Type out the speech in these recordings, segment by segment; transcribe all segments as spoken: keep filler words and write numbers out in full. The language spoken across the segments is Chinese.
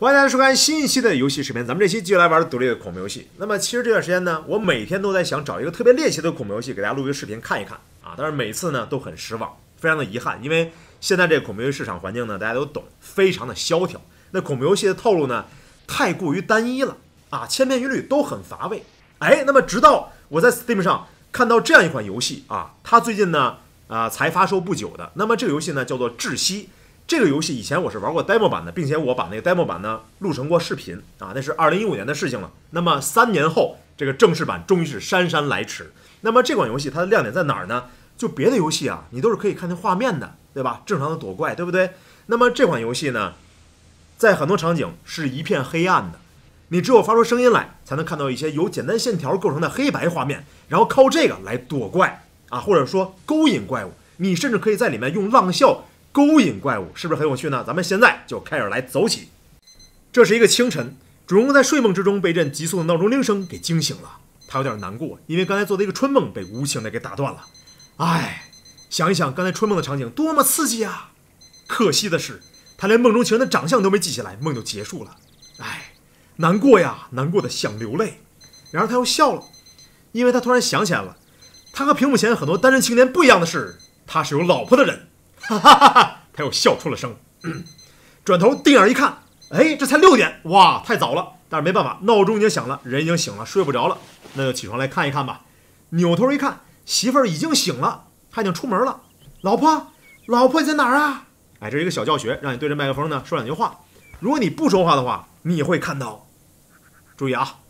欢迎大家收看新一期的游戏视频，咱们这期继续来玩独立的恐怖游戏。那么其实这段时间呢，我每天都在想找一个特别猎奇的恐怖游戏给大家录一个视频看一看啊，但是每次呢都很失望，非常的遗憾，因为现在这个恐怖游戏市场环境呢，大家都懂，非常的萧条。那恐怖游戏的套路呢，太过于单一了啊，千篇一律，都很乏味。哎，那么直到我在 Steam 上看到这样一款游戏啊，它最近呢啊、呃、才发售不久的。那么这个游戏呢叫做窒息。这个游戏以前我是玩过 demo 版的，并且我把那个 demo 版呢录成过视频啊，那是二零一五年的事情了。那么三年后，这个正式版终于是姗姗来迟。那么这款游戏它的亮点在哪儿呢？就别的游戏啊，你都是可以看见画面的，对吧？正常的躲怪，对不对？那么这款游戏呢，在很多场景是一片黑暗的，你只有发出声音来，才能看到一些由简单线条构成的黑白画面，然后靠这个来躲怪啊，或者说勾引怪物。你甚至可以在里面用浪笑勾引怪物，是不是很有趣呢？咱们现在就开始来走起。这是一个清晨，主人公在睡梦之中被一阵急促的闹钟铃声给惊醒了，他有点难过，因为刚才做的一个春梦被无情的给打断了。唉，想一想刚才春梦的场景多么刺激啊！可惜的是，他连梦中情人的长相都没记下来，梦就结束了。唉，难过呀，难过的想流泪。然而他又笑了，因为他突然想起来了，他和屏幕前很多单身青年不一样的是，他是有老婆的人。哈哈哈哈！他又笑出了声，嗯，转头定眼一看，哎，这才六点，哇，太早了。但是没办法，闹钟已经响了，人已经醒了，睡不着了，那就起床来看一看吧。扭头一看，媳妇儿已经醒了，她已经出门了。老婆，老婆你在哪儿啊？哎，这是一个小教学，让你对着麦克风呢说两句话。如果你不说话的话，你会看到，注意啊，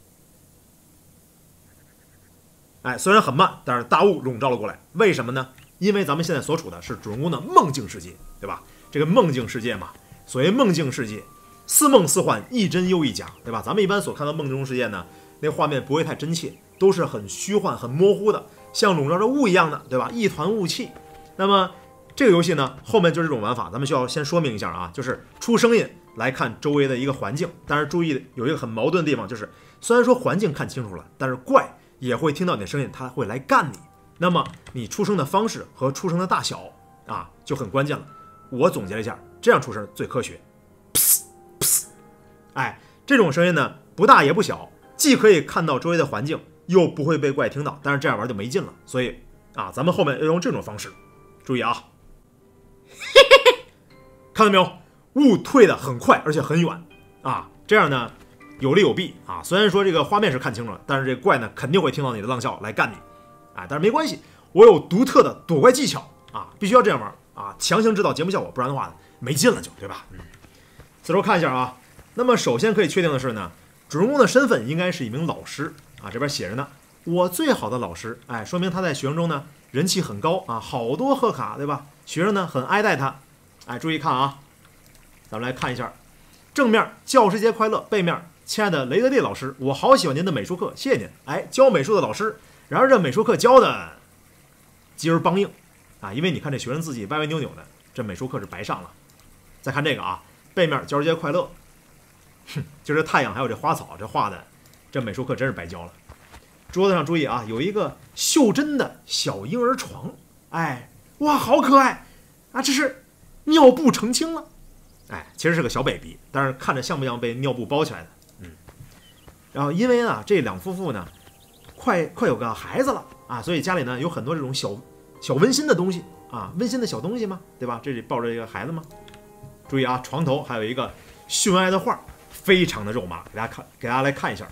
哎，虽然很慢，但是大雾笼罩了过来，为什么呢？因为咱们现在所处的是主人公的梦境世界，对吧？这个梦境世界嘛，所谓梦境世界，似梦似幻，一真又一假，对吧？咱们一般所看到梦中世界呢，那画面不会太真切，都是很虚幻、很模糊的，像笼罩着雾一样的，对吧？一团雾气。那么这个游戏呢，后面就是这种玩法，咱们需要先说明一下啊，就是出声音来看周围的一个环境。但是注意有一个很矛盾的地方，就是虽然说环境看清楚了，但是怪也会听到你的声音，它会来干你。那么你出声的方式和出声的大小啊就很关键了。我总结了一下，这样出声最科学。噗噗，哎，这种声音呢不大也不小，既可以看到周围的环境，又不会被怪听到。但是这样玩就没劲了，所以啊，咱们后面要用这种方式。注意啊，嘿嘿嘿，看到没有？雾退得很快，而且很远啊，这样呢有利有弊啊。虽然说这个画面是看清楚了，但是这怪呢肯定会听到你的浪笑来干你。哎，但是没关系，我有独特的躲怪技巧啊，必须要这样玩啊，强行制造节目效果，不然的话没劲了就，对吧？嗯，四周看一下啊。那么首先可以确定的是呢，主人公的身份应该是一名老师啊，这边写着呢，我最好的老师，哎，说明他在学生中呢人气很高啊，好多贺卡，对吧？学生呢很爱戴他。哎，注意看啊，咱们来看一下，正面教师节快乐，背面亲爱的雷德利老师，我好喜欢您的美术课，谢谢您。哎，教美术的老师。然而这美术课教的鸡儿梆硬啊，因为你看这学生字迹歪歪扭扭的，这美术课是白上了。再看这个啊，背面教师节快乐，哼，就这太阳还有这花草，这画的这美术课真是白教了。桌子上注意啊，有一个袖珍的小婴儿床，哎，哇，好可爱啊！这是尿布澄清了，哎，其实是个小 baby， 但是看着像不像被尿布包起来的？嗯。然后因为啊，这两夫妇呢。快快有个孩子了啊，所以家里呢有很多这种小小温馨的东西啊，温馨的小东西嘛，对吧？这里抱着一个孩子嘛。注意啊，床头还有一个秀恩爱的画，非常的肉麻，给大家看，给大家来看一下。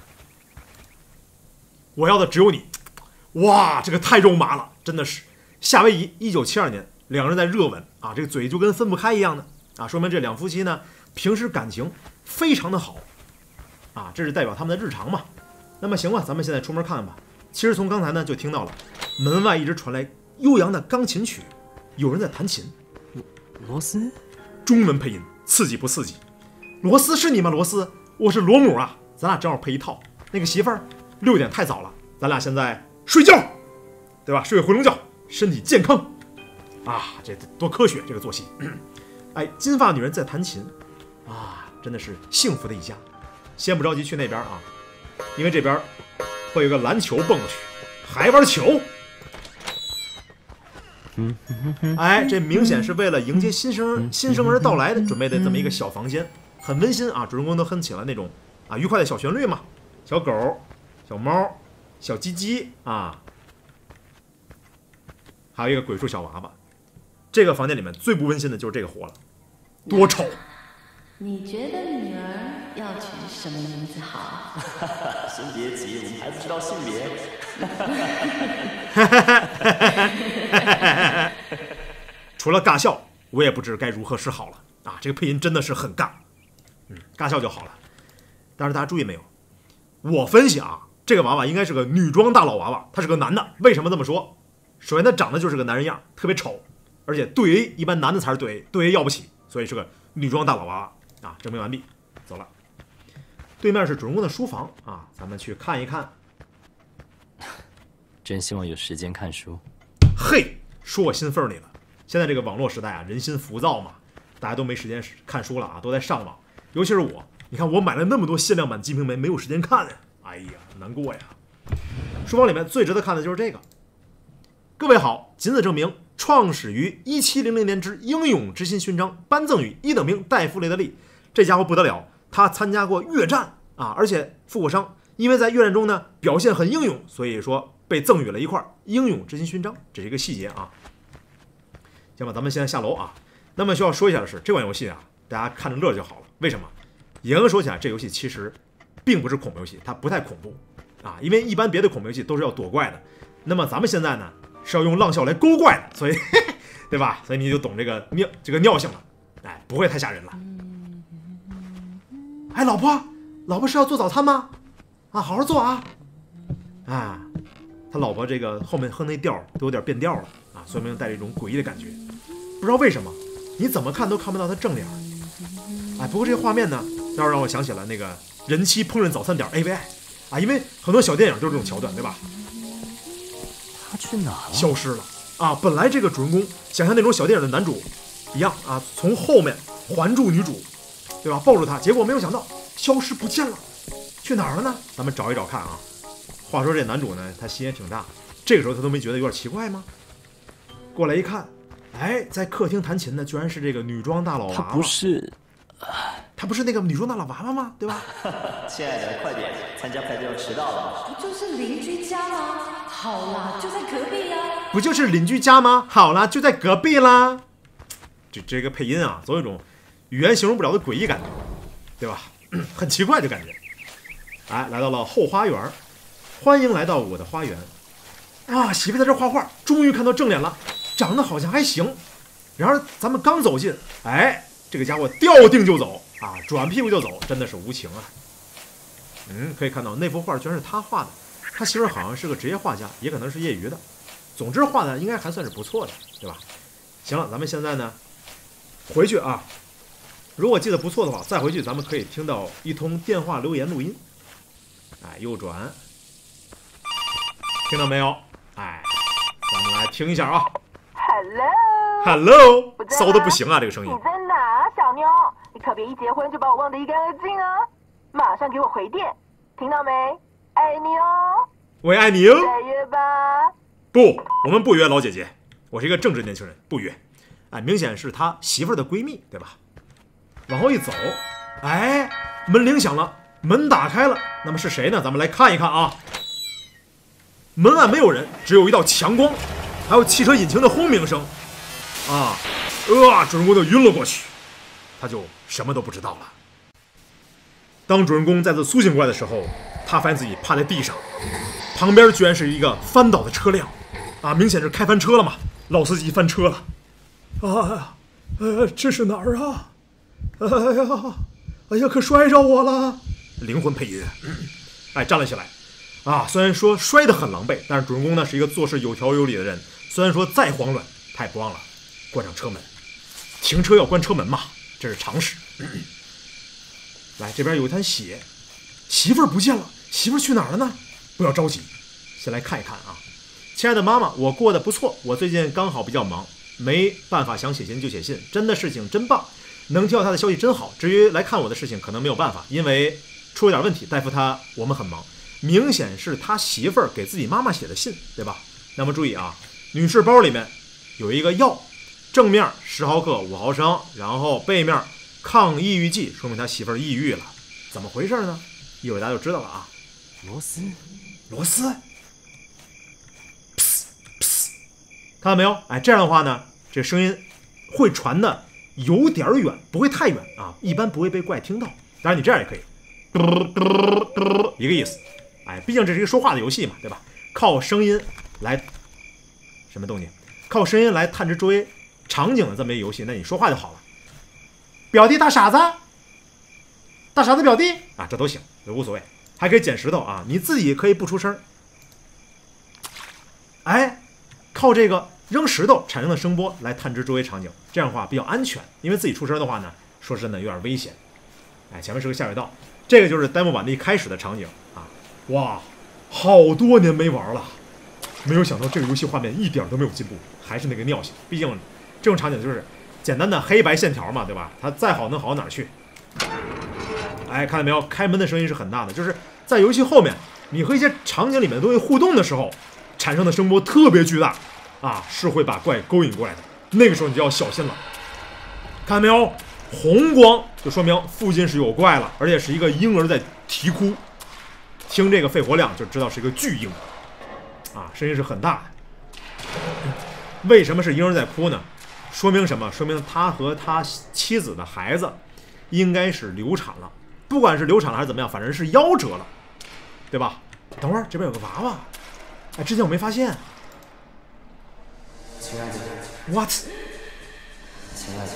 我要的只有你，哇，这个太肉麻了，真的是。夏威夷，一九七二年，两人在热吻啊，这个嘴就跟分不开一样的啊，说明这两夫妻呢平时感情非常的好啊，这是代表他们的日常嘛。那么行吧，咱们现在出门看看吧。其实从刚才呢就听到了，门外一直传来悠扬的钢琴曲，有人在弹琴。 罗斯， 中文配音，刺激不刺激？罗斯是你吗？罗斯，我是罗姆啊，咱俩正好配一套。那个媳妇儿，六点太早了，咱俩现在睡觉，对吧？睡回笼觉，身体健康啊，这多科学这个作息。哎，金发女人在弹琴啊，真的是幸福的一家。先不着急去那边啊。因为这边会有个篮球蹦过去，还玩球。哎，这明显是为了迎接新生新生儿到来的准备的这么一个小房间很温馨啊，主人公都哼起了那种啊愉快的小旋律嘛，小狗、小猫、小鸡鸡啊，还有一个鬼畜小娃娃。这个房间里面最不温馨的就是这个活了，多丑！ 你觉得女儿要取什么名字好？ 先别急，我们还不知道性别。 除了尬笑，我也不知该如何是好了啊！这个配音真的是很尬，嗯，尬笑就好了。但是大家注意没有？我分析啊，这个娃娃应该是个女装大佬娃娃，他是个男的。为什么这么说？首先他长得就是个男人样，特别丑，而且对 A 一般男的才是对 A， 对 A 要不起，所以是个女装大佬娃娃。啊，证明完毕，走了。对面是主人公的书房啊，咱们去看一看。 真希望有时间看书。 嘿，说我心缝里了。现在这个网络时代啊，人心浮躁嘛，大家都没时间看书了啊，都在上网。尤其是我，你看我买了那么多限量版《金瓶梅》，没有时间看呀，哎呀，难过呀。书房里面最值得看的就是这个。各位好，仅此证明，创始于一七零零年之英勇之心勋章颁赠予一等兵戴傅雷德利。这家伙不得了，他参加过越战啊，而且负过伤，因为在越战中呢表现很英勇，所以说被赠予了一块英勇之心勋章，这是一个细节啊。行吧，咱们现在下楼啊。那么需要说一下的是，这款游戏啊，大家看着乐就好了。为什么？严格说起来，这游戏其实并不是恐怖游戏，它不太恐怖啊，因为一般别的恐怖游戏都是要躲怪的，那么咱们现在呢是要用浪笑来勾怪的，所以对吧？所以你就懂这个尿这个尿性了，哎，不会太吓人了。哎，老婆，老婆是要做早餐吗？啊，好好做啊！啊，他老婆这个后面哼那调都有点变调了啊，说明带着一种诡异的感觉。不知道为什么，你怎么看都看不到他正脸。哎，不过这个画面呢，倒是让我想起了那个人妻烹饪早餐点 A V I 啊，因为很多小电影就是这种桥段，对吧？ 他去哪了？ 消失了啊！本来这个主人公想像那种小电影的男主一样啊，从后面环住女主，对吧？抱住她，结果没有想到消失不见了，去哪儿了呢？咱们找一找看啊。话说这男主呢，他心也挺大，这个时候他都没觉得有点奇怪吗？过来一看，哎，在客厅弹琴的居然是这个女装大佬娃娃。 他不是， 他不是那个女装大佬娃娃吗？对吧？ 亲爱的，快点，参加派对要迟到了。 不就是邻居家吗？好啦，就在隔壁啊。 不就是邻居家吗？好啦，就在隔壁啦。这这个配音啊，总有一种语言形容不了的诡异感觉，对吧？很奇怪的感觉。哎，来到了后花园，欢迎来到我的花园。啊，媳妇在这画画，终于看到正脸了，长得好像还行。然而咱们刚走近，哎，这个家伙掉腚就走啊，转屁股就走，真的是无情啊。嗯，可以看到那幅画居然是他画的，他媳妇好像是个职业画家，也可能是业余的。总之画的应该还算是不错的，对吧？行了，咱们现在呢回去啊，如果记得不错的话，再回去咱们可以听到一通电话留言录音。哎，右转，听到没有？哎，咱们来听一下啊。Hello，Hello， 骚的不行啊，这个声音。 你在哪，小妞？你可别一结婚就把我忘得一干二净啊！马上给我回电，听到没？爱你哦。 我也爱你哦。 再约吧。 不，我们不约，老姐姐。我是一个正直年轻人，不约。哎，明显是他媳妇儿的闺蜜，对吧？往后一走，哎，门铃响了，门打开了。那么是谁呢？咱们来看一看啊。门外没有人，只有一道强光，还有汽车引擎的轰鸣声。啊，呃，主人公就晕了过去，他就什么都不知道了。当主人公再次苏醒过来的时候，他发现自己趴在地上，旁边居然是一个翻倒的车辆，啊，明显是开翻车了嘛，老司机翻车了。哎呀，呃，这是哪儿啊？哎呀，哎呀，可摔着我了！灵魂配音，哎，站了起来。啊，虽然说摔得很狼狈，但是主人公呢是一个做事有条有理的人。虽然说再慌乱，他也不忘了关上车门。停车要关车门嘛，这是常识。来，这边有一滩血，媳妇儿不见了，媳妇儿去哪儿了呢？不要着急，先来看一看啊。亲爱的妈妈，我过得不错，我最近刚好比较忙，没办法想写信就写信，真的事情真棒，能听到他的消息真好。至于来看我的事情，可能没有办法，因为出了点问题，大夫他我们很忙。明显是他媳妇儿给自己妈妈写的信，对吧？那么注意啊，女士包里面有一个药，正面十毫克五毫升，然后背面抗抑郁剂，说明他媳妇儿抑郁了。怎么回事呢？一会儿大家就知道了啊。 螺丝， 螺丝，看到没有？哎，这样的话呢，这声音会传的有点远，不会太远啊，一般不会被怪听到。当然你这样也可以，一个意思。哎，毕竟这是一个说话的游戏嘛，对吧？靠声音来什么东西？靠声音来探知周围场景的这么一个游戏，那你说话就好了。表弟大傻子，大傻子表弟啊，这都行，这无所谓。还可以捡石头啊，你自己可以不出声。哎，靠这个扔石头产生的声波来探知周围场景，这样的话比较安全。因为自己出声的话呢，说真的有点危险。哎，前面是个下水道，这个就是 demo 版的一开始的场景啊。哇，好多年没玩了，没有想到这个游戏画面一点都没有进步，还是那个尿性。毕竟这种场景就是简单的黑白线条嘛，对吧？它再好能好到哪儿去？哎，看到没有？开门的声音是很大的，就是在游戏后面，你和一些场景里面的东西互动的时候，产生的声波特别巨大啊，是会把怪勾引过来的。那个时候你就要小心了。看到没有？红光就说明附近是有怪了，而且是一个婴儿在啼哭。听这个肺活量就知道是一个巨婴啊，声音是很大的。为什么是婴儿在哭呢？说明什么？说明他和他妻子的孩子应该是流产了。不管是流产了还是怎么样，反正是夭折了，对吧？等会儿这边有个娃娃，哎，之前我没发现。 亲爱的 ，what？ 亲爱的，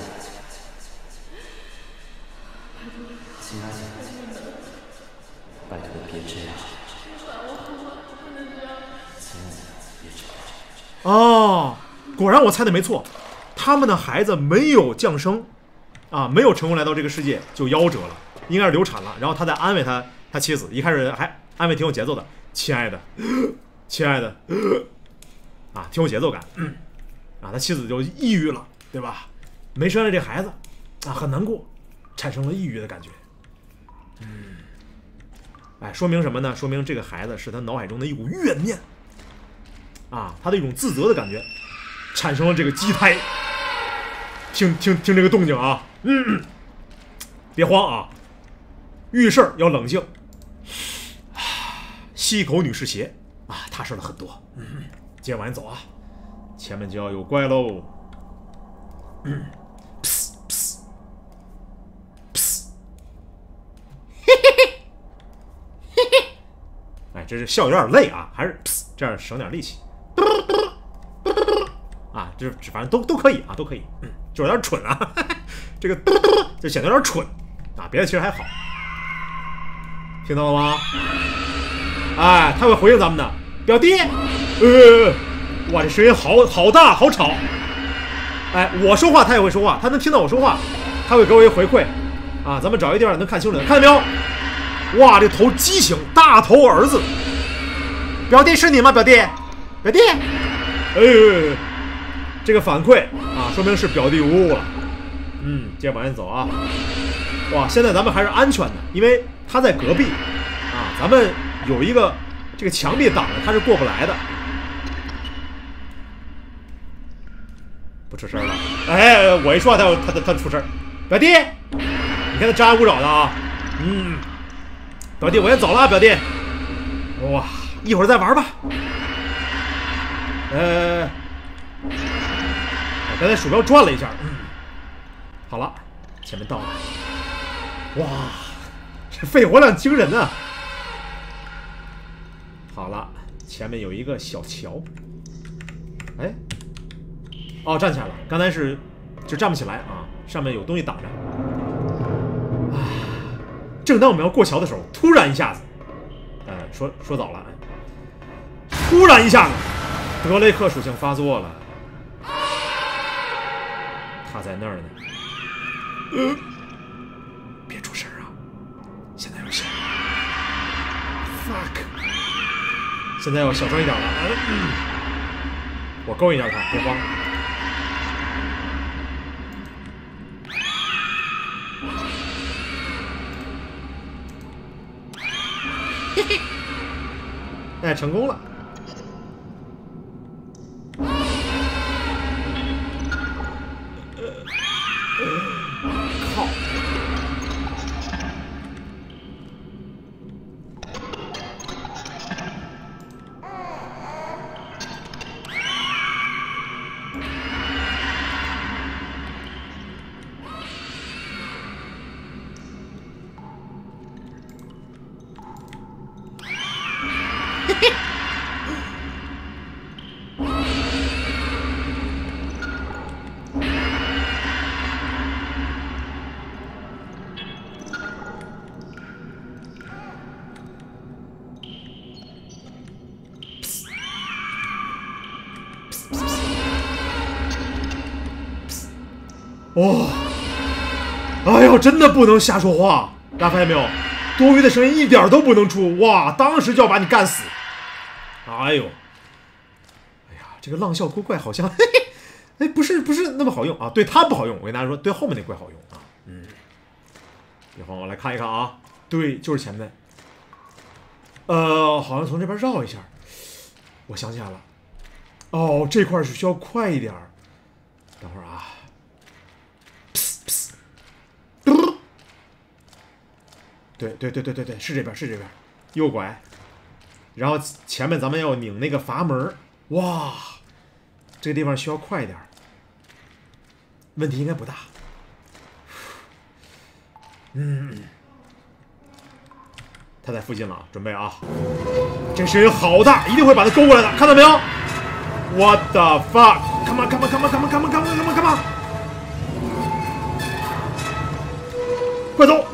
亲爱的，拜托别这样。亲爱的，别这样。 哦，果然我猜的没错，他们的孩子没有降生，啊，没有成功来到这个世界就夭折了。应该是流产了，然后他在安慰他他妻子，一开始还安慰挺有节奏的，亲爱的，亲爱的，啊，挺有节奏感，嗯、啊，他妻子就抑郁了，对吧？没生下这孩子，啊，很难过，产生了抑郁的感觉，嗯，哎，说明什么呢？说明这个孩子是他脑海中的一股怨念，啊，他的一种自责的感觉，产生了这个畸胎。听听听这个动静啊，嗯，别慌啊。遇事儿要冷静，吸一口女士鞋啊，踏实了很多。嗯，接着往前走啊，前面就要有怪喽。嗯，噗噗噗，嘿嘿嘿，嘿嘿。哎，这是笑有点累啊，还是噗，这样省点力气。啊，就是反正都都可以啊，都可以。嗯，就有点蠢啊，这个就显得有点蠢啊，别的其实还好。听到了吗？哎，他会回应咱们的，表弟。呃，哇，这声音好好大，好吵。哎，我说话他也会说话，他能听到我说话，他会给我一回馈。啊，咱们找一地方能看清楚的，看见没有？哇，这头畸形，大头儿子。表弟是你吗？表弟，表弟。哎，这个反馈啊，说明是表弟无误了。嗯，接着往前走啊。哇，现在咱们还是安全的，因为他在隔壁啊，咱们有一个这个墙壁挡着，他是过不来的。不出声了，哎，我一说话他他他他出声。表弟，你看他张牙舞爪的啊，嗯，表弟我先走了，表弟。哇，一会儿再玩吧。呃，我刚才鼠标转了一下，嗯，好了，前面到了。哇，这肺活量惊人啊！好了，前面有一个小桥。哎，哦，站起来了。刚才是就站不起来啊，上面有东西挡着。啊，正当我们要过桥的时候，突然一下子，呃，说说早了，突然一下子，德雷克属性发作了。他在那儿呢。呃别出声啊！现在要小 ，fuck， 现在要小声一点了。嗯，我勾引一下他，别慌。嘿嘿，哎，成功了。靠！ 哇！哎呦，真的不能瞎说话，大家发现没有？多余的声音一点都不能出，哇！当时就要把你干死。哎呦，哎呀，这个浪啸锅怪好像，嘿嘿，哎，不是不是那么好用啊，对它不好用。我跟大家说，对后面那怪好用啊。嗯，一会儿我来看一看啊，对，就是前面。呃，好像从这边绕一下。我想起来了，哦，这块是需要快一点。等会儿啊。对对对对对对，是这边是这边，右拐，然后前面咱们要拧那个阀门，哇，这个地方需要快一点，问题应该不大。嗯，他在附近了，准备啊！这声音好大，一定会把他勾过来的，看到没有 ？What the fuck？ Come on come on come on come on come on come on come on come on！ 快走！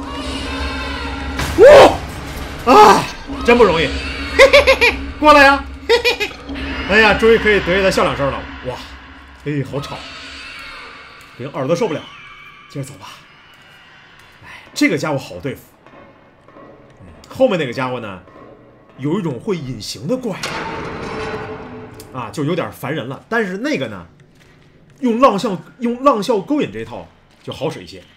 哇！啊，真不容易，嘿嘿嘿嘿，过来呀！嘿嘿嘿，哎呀，终于可以得意的笑两声了，哇！哎，好吵，给耳朵受不了，接着走吧。哎，这个家伙好对付。嗯，后面那个家伙呢，有一种会隐形的怪，啊，就有点烦人了。但是那个呢，用浪啸用浪啸勾引这一套就好使一些。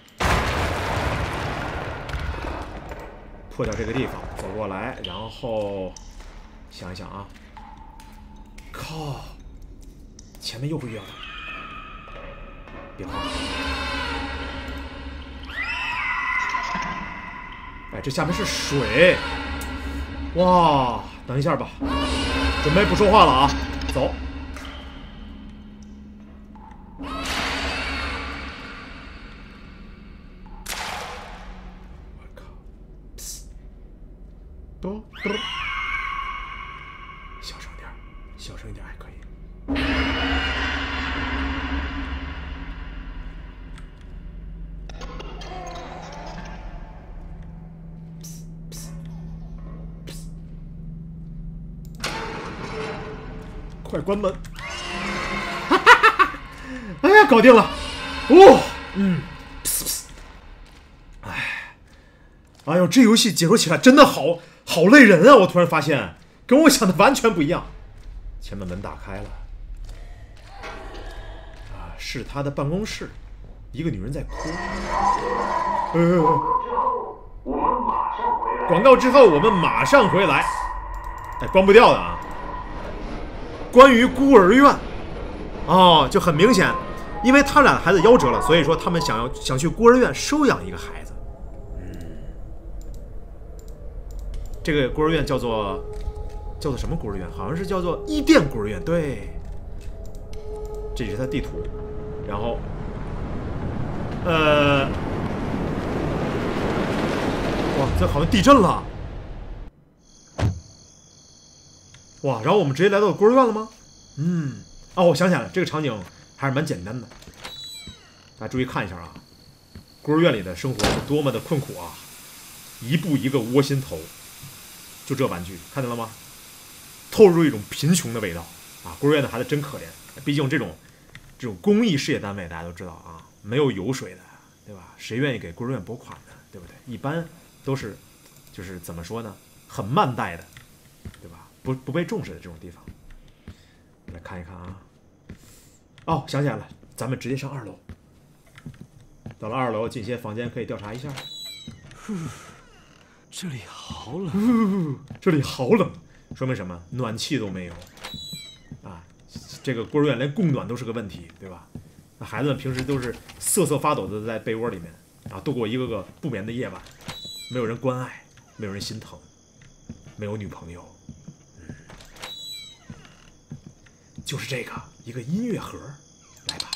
破掉这个地方，走过来，然后想一想啊，靠，前面又会遇到他，别慌。哎，这下面是水，哇，等一下吧，准备不说话了啊，走。嘟嘟，小声点，小声一点还可以。快关门！哈哈哈！哎呀，搞定了！哦，嗯，哎，哎呦，这游戏解说起来真的好。好累人啊！我突然发现，跟我想的完全不一样。前面门打开了，啊，是他的办公室，一个女人在哭。呃，广告之后我们马上回来。哎，关不掉的啊。关于孤儿院，哦，就很明显，因为他俩孩子夭折了，所以说他们想要想去孤儿院收养一个孩子。这个孤儿院叫做叫做什么孤儿院？好像是叫做伊甸孤儿院。对，这是它地图。然后，呃，哇，这好像地震了。哇，然后我们直接来到孤儿院了吗？嗯，哦，我想起来了，这个场景还是蛮简单的。大家注意看一下啊，孤儿院里的生活是多么的困苦啊，一步一个窝心头。就这玩具，看见了吗？透露出一种贫穷的味道啊！孤儿院的孩子真可怜，毕竟这种这种公益事业单位大家都知道啊，没有油水的，对吧？谁愿意给孤儿院拨款呢？对不对？一般都是就是怎么说呢，很慢待的，对吧？不不被重视的这种地方。来看一看啊，哦，想起来了，咱们直接上二楼。到了二楼，进些房间可以调查一下。 这里好冷， 这里好冷，说明什么？暖气都没有啊！这个孤儿院连供暖都是个问题，对吧？那孩子们平时都是瑟瑟发抖的在被窝里面啊，度过一个个不眠的夜晚，没有人关爱，没有人心疼，没有女朋友，嗯，就是这个一个音乐盒，来吧。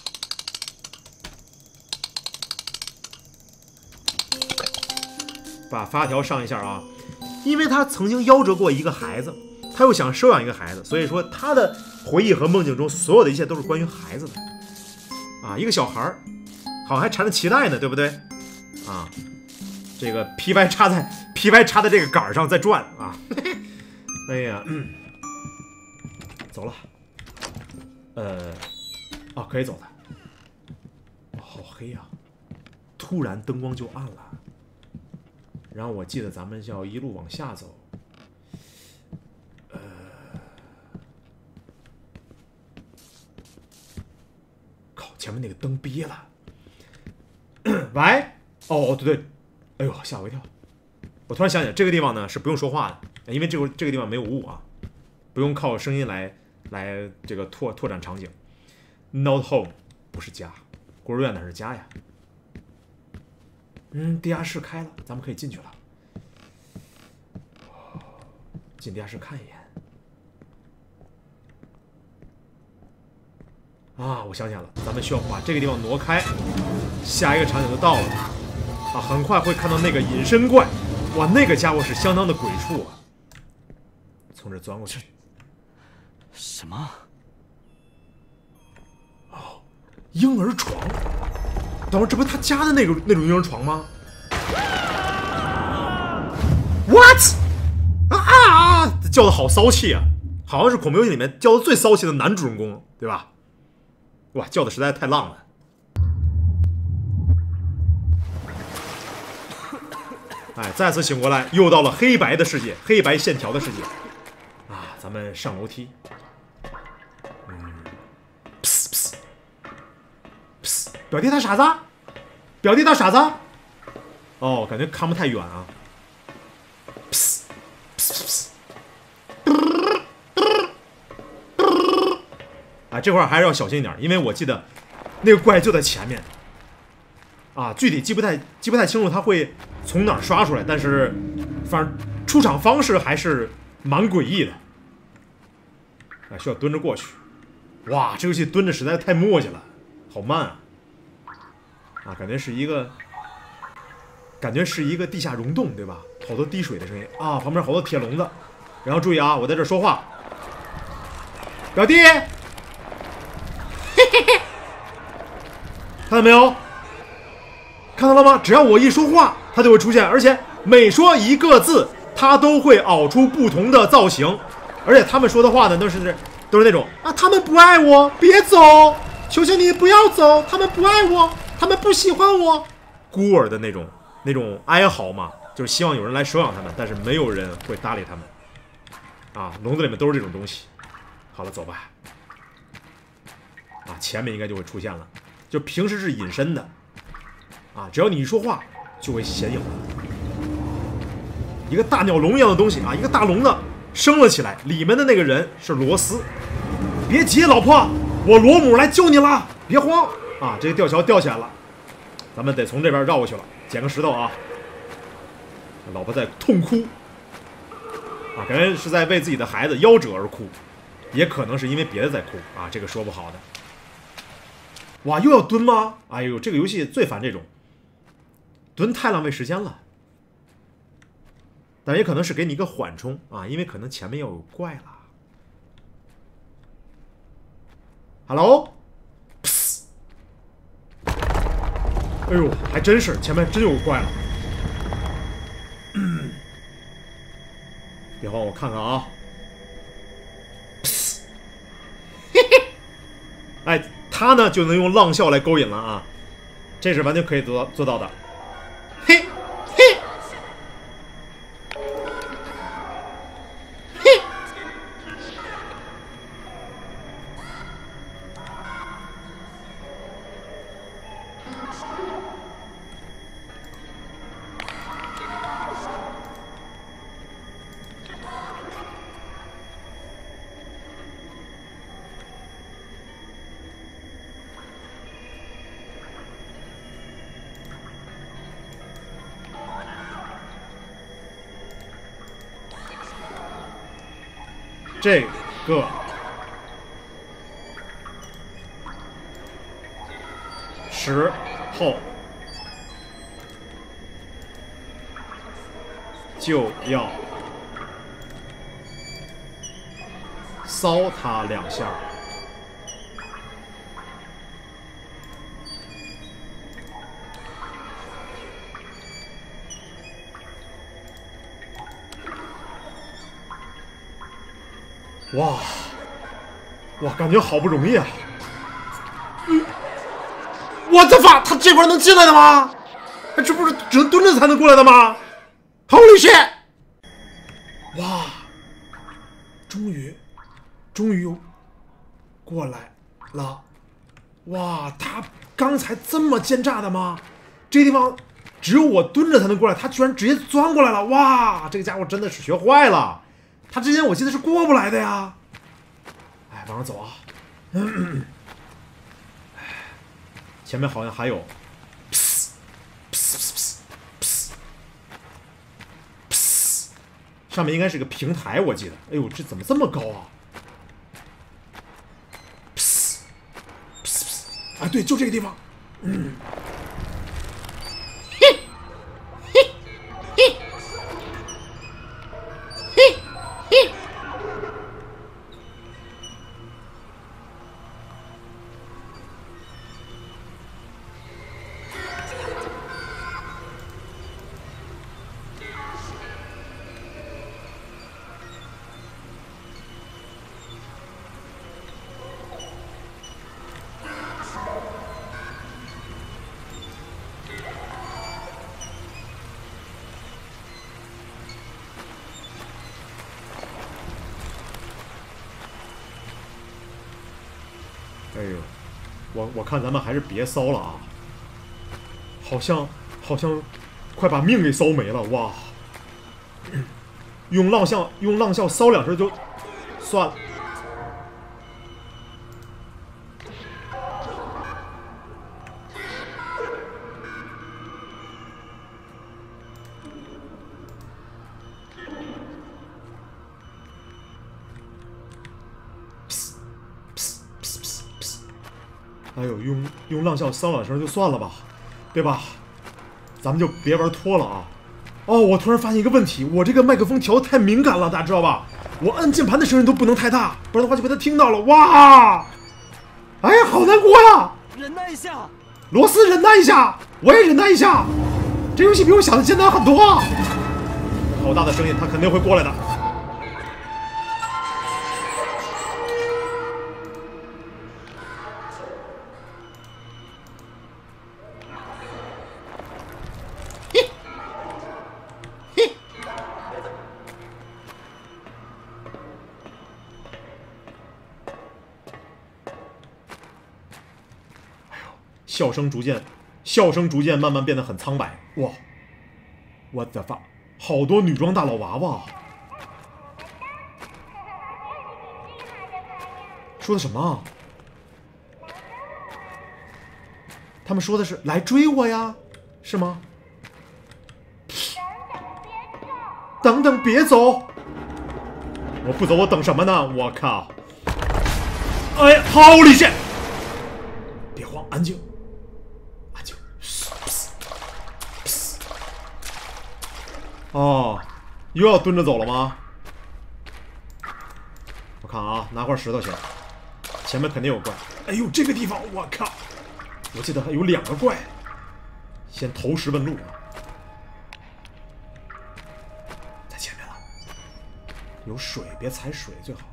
把发条上一下啊，因为他曾经夭折过一个孩子，他又想收养一个孩子，所以说他的回忆和梦境中所有的一切都是关于孩子的啊，一个小孩儿，好像还缠着脐带呢，对不对？啊，这个皮歪插在皮歪插在这个杆上在转啊，哎呀，嗯，走了，呃，哦，可以走的，好黑呀、啊，突然灯光就暗了。然后我记得咱们要一路往下走，呃，靠，前面那个灯憋了。喂，哦对对，哎呦吓我一跳！我突然想起来，这个地方呢是不用说话的，因为这个这个地方没有雾啊，不用靠声音来来这个拓拓展场景。Not home 不是家，孤儿院哪是家呀？嗯，地下室开了，咱们可以进去了。进地下室看一眼。啊，我想起来了，咱们需要把这个地方挪开，下一个场景就到了。啊，很快会看到那个隐身怪，哇，那个家伙是相当的鬼畜啊！从这钻过去。 什么？ 哦，婴儿床。等会儿，这不是他家的那个那种婴儿床吗 ？What？ 啊啊！叫的好骚气啊，好像是恐怖游戏里面叫的最骚气的男主人公，对吧？哇，叫的实在太浪了。哎，再次醒过来，又到了黑白的世界，黑白线条的世界。啊，咱们上楼梯。嗯，噗噗噗，表弟他傻子，表弟他傻子。哦，感觉看不太远啊。噗噗噗噗。啊，这块儿还是要小心一点，因为我记得那个怪就在前面。啊，具体记不太记不太清楚，他会从哪儿刷出来，但是反正出场方式还是蛮诡异的。啊，需要蹲着过去。哇，这游戏蹲着实在太磨叽了，好慢啊！啊，感觉是一个，感觉是一个地下溶洞，对吧？好多滴水的声音啊，旁边好多铁笼子。然后注意啊，我在这说话，表弟，嘿嘿嘿，看到没有？看到了吗？只要我一说话，它就会出现，而且每说一个字，它都会熬出不同的造型。而且他们说的话呢，都是都是那种啊，他们不爱我，别走，求求你不要走，他们不爱我，他们不喜欢我，孤儿的那种那种哀嚎嘛，就是希望有人来收养他们，但是没有人会搭理他们。啊，笼子里面都是这种东西。好了，走吧。啊，前面应该就会出现了，就平时是隐身的。啊，只要你一说话，就会显影了。一个大鸟笼一样的东西啊，一个大笼子升了起来，里面的那个人是罗斯。别急，老婆，我罗姆来救你了，别慌啊！这个吊桥吊起来了，咱们得从这边绕过去了，捡个石头啊。老婆在痛哭，啊，感觉是在为自己的孩子夭折而哭，也可能是因为别的在哭啊，这个说不好的。哇，又要蹲吗？哎呦，这个游戏最烦这种。蹲太浪费时间了，但也可能是给你一个缓冲啊，因为可能前面要有怪了。Hello， 哎呦，还真是前面真有怪了。别慌，我看看啊。嘿嘿，哎，他呢就能用浪笑来勾引了啊，这是完全可以做到做到的。嘿，嘿，嘿，这个时候就要搔他两下。哇，哇，感觉好不容易啊！嗯， 我的妈，他这块能进来的吗？这不是只能蹲着才能过来的吗 ？Holy shit！ 哇，终于，终于过来了！哇，他刚才这么奸诈的吗？这地方只有我蹲着才能过来，他居然直接钻过来了！哇，这个家伙真的是学坏了。他之前我记得是过不来的呀。哎，往上走啊！嗯、前面好像还有，噗噗噗噗噗，上面应该是个平台，我记得。哎呦，这怎么这么高啊？噗噗噗！啊，对，就这个地方。嗯。哎呦，我我看咱们还是别骚了啊！好像好像快把命给骚没了哇！用浪笑用浪笑骚两声就算了。哎呦，用用浪笑骚两声就算了吧，对吧？咱们就别玩脱了啊！哦，我突然发现一个问题，我这个麦克风调得太敏感了，大家知道吧？我按键盘的声音都不能太大，不然的话就被他听到了。哇！哎呀，好难过呀！ 忍耐一下， 罗斯，忍耐一下，我也忍耐一下。这游戏比我想的简单很多啊！好大的声音，他肯定会过来的。笑声逐渐，笑声逐渐慢慢变得很苍白。哇，我的发，好多女装大佬娃娃。说的什么？他们说的是来追我呀，是吗？等等，别走！我不走，我等什么呢？我靠！哎，好厉害！别慌，安静。哦，又要蹲着走了吗？我看啊，拿块石头先，前面肯定有怪。哎呦，这个地方我靠，我记得还有两个怪。先投石问路啊，在前面了，有水，别踩水最好。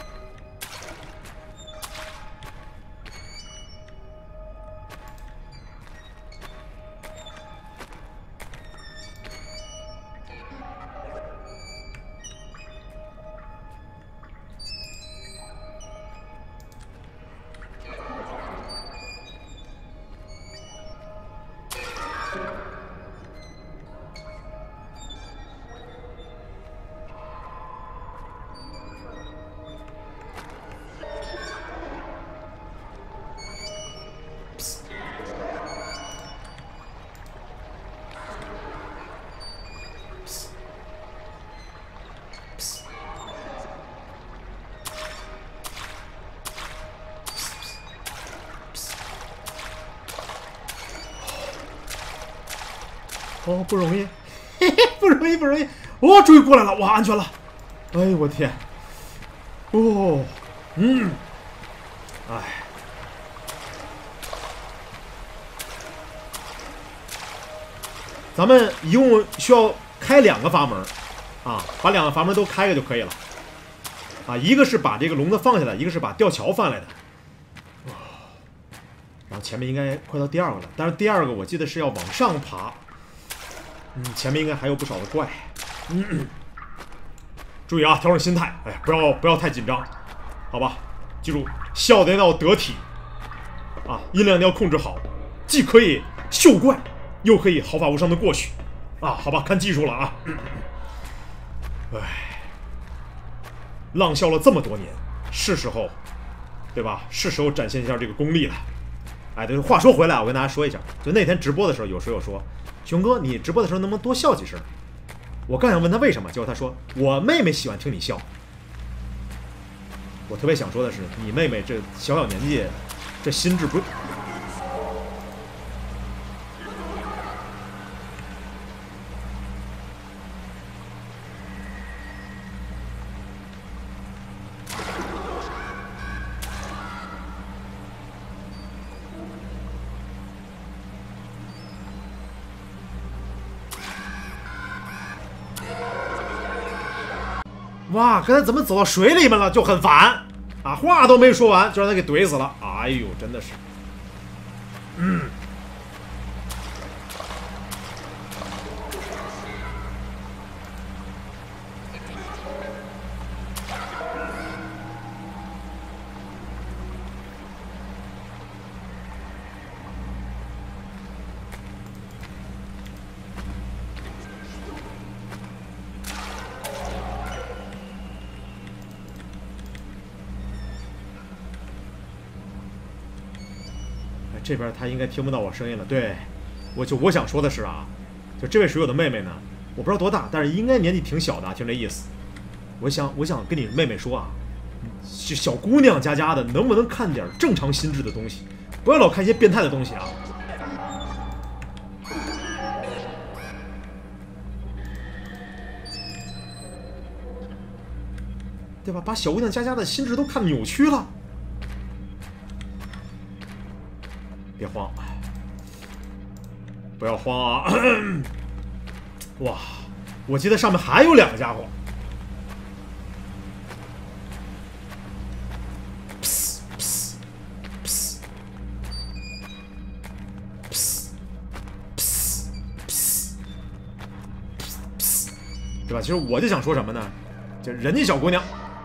哦，不容易，嘿嘿，不容易，不容易！哦，终于过来了，哇，安全了！哎呦，我天！哦，嗯，哎，咱们一共需要开两个阀门，啊，把两个阀门都开开就可以了。啊，一个是把这个笼子放下来，一个是把吊桥放下来的。 然后前面应该快到第二个了，但是第二个我记得是要往上爬。嗯，前面应该还有不少的怪。嗯，注意啊，调整心态，哎，不要不要太紧张，好吧？记住，笑得要得体啊，音量一定要控制好，既可以秀怪，又可以毫发无伤的过去啊，好吧？看技术了啊。哎，浪笑了这么多年，是时候，对吧？是时候展现一下这个功力了。哎，对，话说回来，我跟大家说一下，就那天直播的时候，有时候说，熊哥，你直播的时候能不能多笑几声？我刚想问他为什么，结果他说我妹妹喜欢听你笑。我特别想说的是，你妹妹这小小年纪，这心智不。哇，刚才怎么走到水里面了？就很烦啊！话都没说完，就让他给怼死了。哎呦，真的是，嗯。这边他应该听不到我声音了。对，我就我想说的是啊，就这位水友的妹妹呢，我不知道多大，但是应该年纪挺小的，听这意思。我想我想跟你妹妹说啊，小姑娘家家的，能不能看点正常心智的东西，不要老看一些变态的东西啊。对吧？把小姑娘家家的心智都看扭曲了。别慌，不要慌啊！哇，我记得上面还有两个家伙。对吧？其实我就想说什么呢？就人家小姑娘。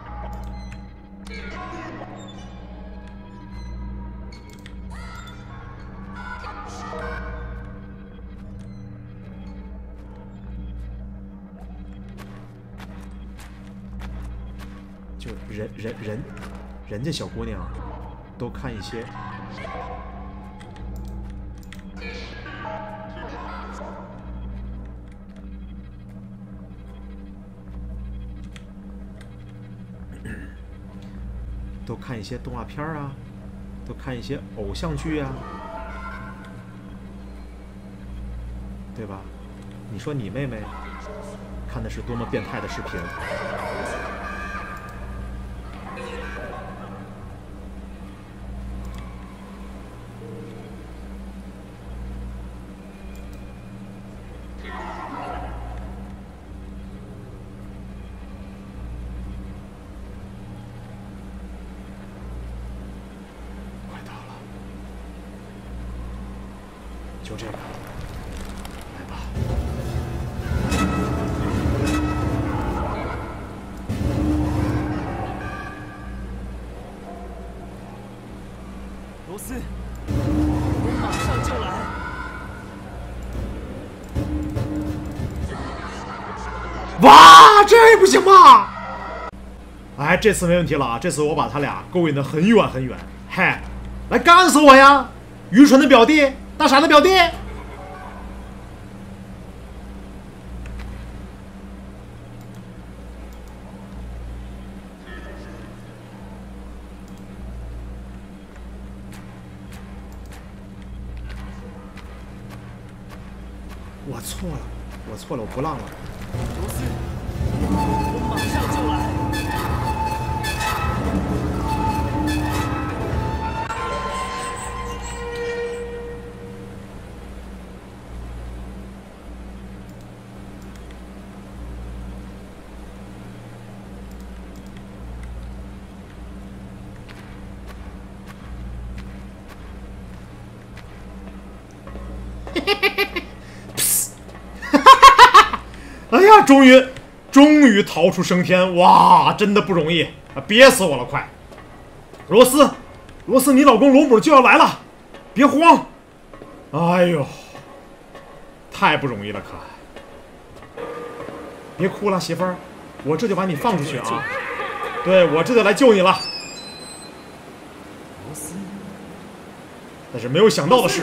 就人人人，人家小姑娘都看一些，都看一些动画片啊，都看一些偶像剧啊，对吧？你说你妹妹看的是多么变态的视频？就这个，来吧。 罗斯，我马上就来。 哇，这不行吧？哎，这次没问题了啊！这次我把他俩勾引得很远很远。嗨，来干死我呀！愚蠢的表弟！大傻的表弟，我错了，我错了，我不浪了。 罗斯，我马上就来。 哎呀，终于，终于逃出升天！哇，真的不容易啊！憋死我了，快！罗斯，罗斯，你老公罗姆就要来了，别慌！哎呦，太不容易了，可别哭了，媳妇儿，我这就把你放出去啊！对，我这就来救你了。 罗斯， 但是没有想到的是。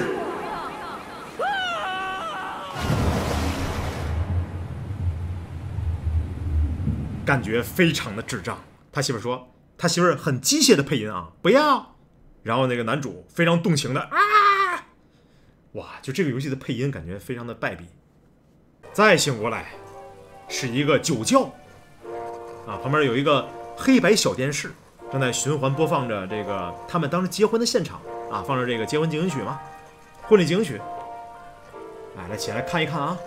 感觉非常的智障。他媳妇说，他媳妇很机械的配音啊，不要。然后那个男主非常动情的啊，哇，就这个游戏的配音感觉非常的败笔。再醒过来，是一个酒窖啊，旁边有一个黑白小电视，正在循环播放着这个他们当时结婚的现场啊，放着这个结婚进行曲嘛，婚礼进行曲。哎，来起来看一看啊，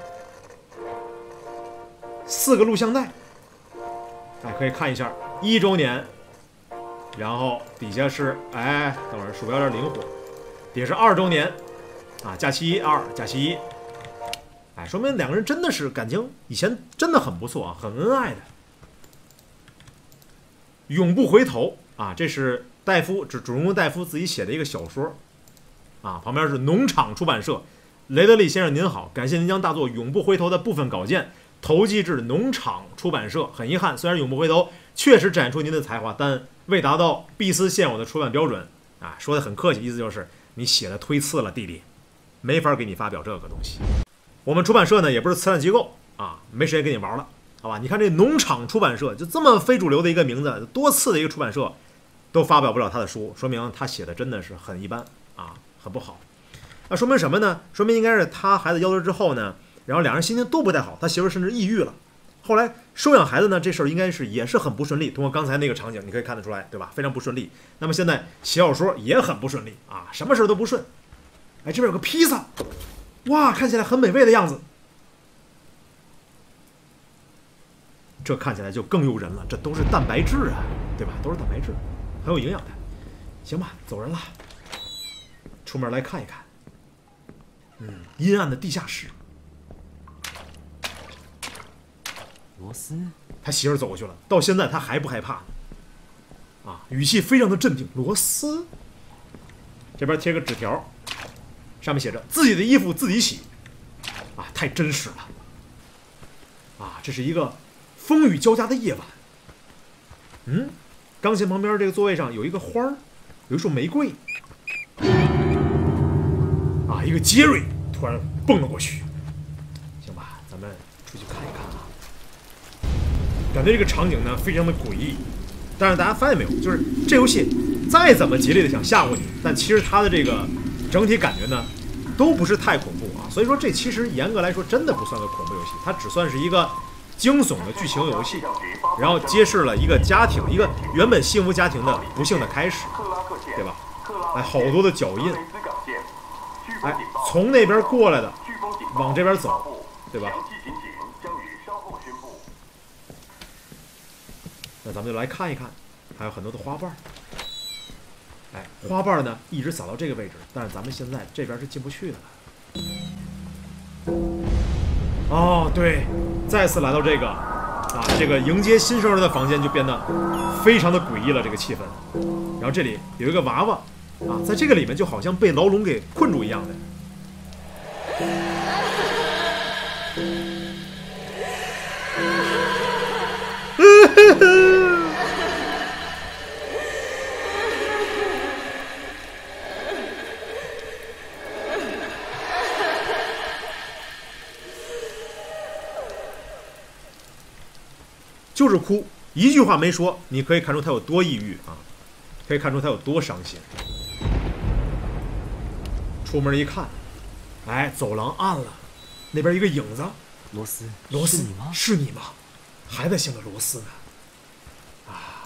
四个录像带。哎，可以看一下一周年，然后底下是哎，等会儿鼠标有点灵活，底下是二周年，啊，假期一二，假期一，哎，说明两个人真的是感情以前真的很不错啊，很恩爱的。永不回头啊，这是戴夫，主主人公戴夫自己写的一个小说，啊，旁边是农场出版社，雷德利先生您好，感谢您将大作《永不回头》的部分稿件投寄至农场出版社。很遗憾，虽然永不回头确实展出您的才华，但未达到毕斯现有的出版标准啊。说的很客气，意思就是你写的忒次了，弟弟，没法给你发表这个东西。我们出版社呢也不是慈善机构啊，没时间跟你玩了，好吧？你看这农场出版社就这么非主流的一个名字，多次的一个出版社都发表不了他的书，说明他写的真的是很一般啊，很不好。那说明什么呢？说明应该是他孩子夭折之后呢，然后两人心情都不太好，他媳妇甚至抑郁了。后来收养孩子呢，这事儿应该是也是很不顺利。通过刚才那个场景，你可以看得出来，对吧？非常不顺利。那么现在写小说也很不顺利啊，什么事都不顺。哎，这边有个披萨，哇，看起来很美味的样子。这看起来就更诱人了，这都是蛋白质啊，对吧？都是蛋白质，很有营养的。行吧，走人了，出门来看一看。嗯，阴暗的地下室。 罗斯， 他媳妇儿走过去了，到现在他还不害怕呢，啊，语气非常的镇定。罗斯，这边贴个纸条，上面写着自己的衣服自己洗，啊，太真实了，啊，这是一个风雨交加的夜晚。嗯，钢琴旁边这个座位上有一个花儿，有一束玫瑰，啊，一个杰瑞突然蹦了过去。行吧，咱们出去看一看啊。感觉这个场景呢非常的诡异，但是大家发现没有，就是这游戏再怎么极力的想吓唬你，但其实它的这个整体感觉呢都不是太恐怖啊。所以说这其实严格来说真的不算个恐怖游戏，它只算是一个惊悚的剧情游戏，然后揭示了一个家庭，一个原本幸福家庭的不幸的开始，对吧？哎，好多的脚印，哎，从那边过来的往这边走，对吧？那咱们就来看一看，还有很多的花瓣。哎，花瓣呢一直撒到这个位置，但是咱们现在这边是进不去的了。哦，对，再次来到这个啊，这个迎接新生儿的房间就变得非常的诡异了，这个气氛。然后这里有一个娃娃啊，在这个里面就好像被牢笼给困住一样的。就是哭，一句话没说，你可以看出他有多抑郁啊，可以看出他有多伤心。出门一看，哎，走廊暗了，那边一个影子。 罗斯， 罗斯， 是你吗？ 是你吗？还在姓个罗斯呢。啊。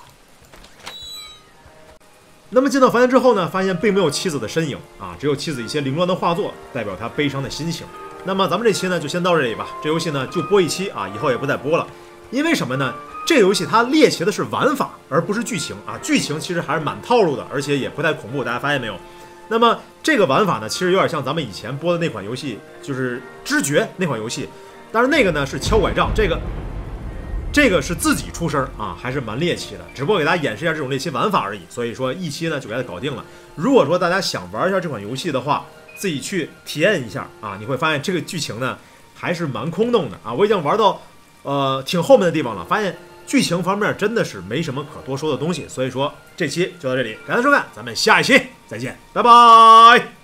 那么进到房间之后呢，发现并没有妻子的身影啊，只有妻子一些凌乱的画作，代表他悲伤的心情。那么咱们这期呢就先到这里吧，这游戏呢就播一期啊，以后也不再播了。因为什么呢？这个游戏它猎奇的是玩法，而不是剧情啊。剧情其实还是蛮套路的，而且也不太恐怖。大家发现没有？ 那么这个玩法呢，其实有点像咱们以前播的那款游戏，就是知觉那款游戏，但是那个呢是敲拐杖，这个这个是自己出声啊，还是蛮猎奇的，只不过给大家演示一下这种猎奇玩法而已。所以说一期呢就给它搞定了。如果说大家想玩一下这款游戏的话，自己去体验一下啊，你会发现这个剧情呢还是蛮空洞的啊。我已经玩到呃挺后面的地方了，发现剧情方面真的是没什么可多说的东西。所以说这期就到这里，感谢收看，咱们下一期再见，拜拜。